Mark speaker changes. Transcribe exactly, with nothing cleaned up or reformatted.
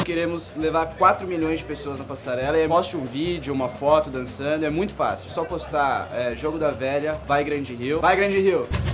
Speaker 1: queremos levar quatro milhões de pessoas na passarela. E poste um vídeo, uma foto dançando, é muito fácil. É só postar é, Jogo da Velha, vai Grande Rio. Vai Grande Rio!